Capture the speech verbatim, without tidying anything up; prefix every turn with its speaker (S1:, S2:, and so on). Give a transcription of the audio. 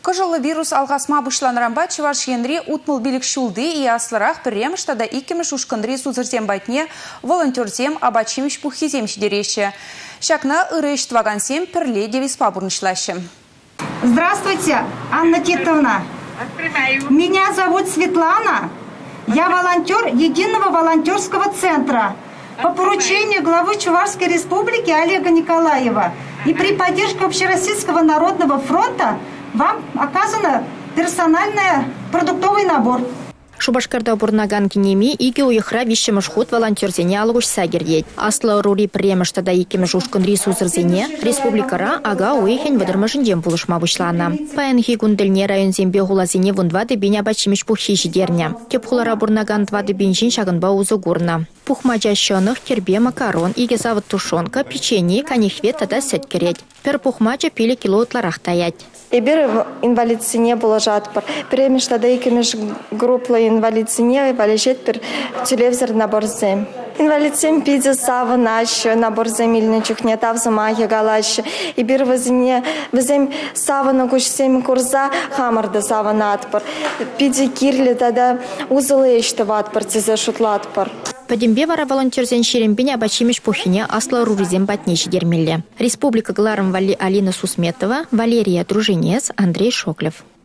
S1: Кыжылы вирус алғасма бұшланырамба Чуваш енри утмыл билік шулды и асларах пірремшта да икемеш ушкындри сузырзем байтне волонтерзем абачимеш пухизем шидереші. Шакна ырыш твагансем пірле девиспа бурнышлашы.
S2: Здравствуйте, Анна Титовна. Меня зовут Светлана. Я волонтер Единого волонтерского центра. По поручению главы Чувашской республики Олега Николаева и при поддержке Общероссийского народного фронта вам оказано персональный продуктовый набор.
S3: Шубашкарда бурнаган кинеми иге уйхра вишемеш ход волонтерзене алгуш сагердет. Аслы рури премешта да икемеш ушкын ресурсерзене республикара ага уйхен выдырмашындем булышма бушлана. Паянхи гундельне район зембе хулазене вундвады биня бачимеш пухи жидерня. Кепхулара бурнаган двады бинжин шагынба узу гурна. Пухмача щеных, кербе, макарон, иге завод тушенка, печенье, канихве тада сет кереть. Пер пухмача пили кило утларах таять.
S4: Эбир инвалидсине было жатпар. Премешта да икемеш группла инвалидсине валежет пер телевизор наборзем. Инвалидсем пиде сава нащо наборзем ильны чухне тавза магия галаще. Эбир вазине вазем сава на кушсем курза хамарда сава натпар. Пиде кирли тада узылы ешты ватпар тезе шутлатпар.
S3: Падимбе вара волонтерзен шерембене абачимеш пухине асла руризем батнеши дермелле. Республика Гларом Вали Алина Сусметова, Валерия Дружинец, Андрей Шоклев.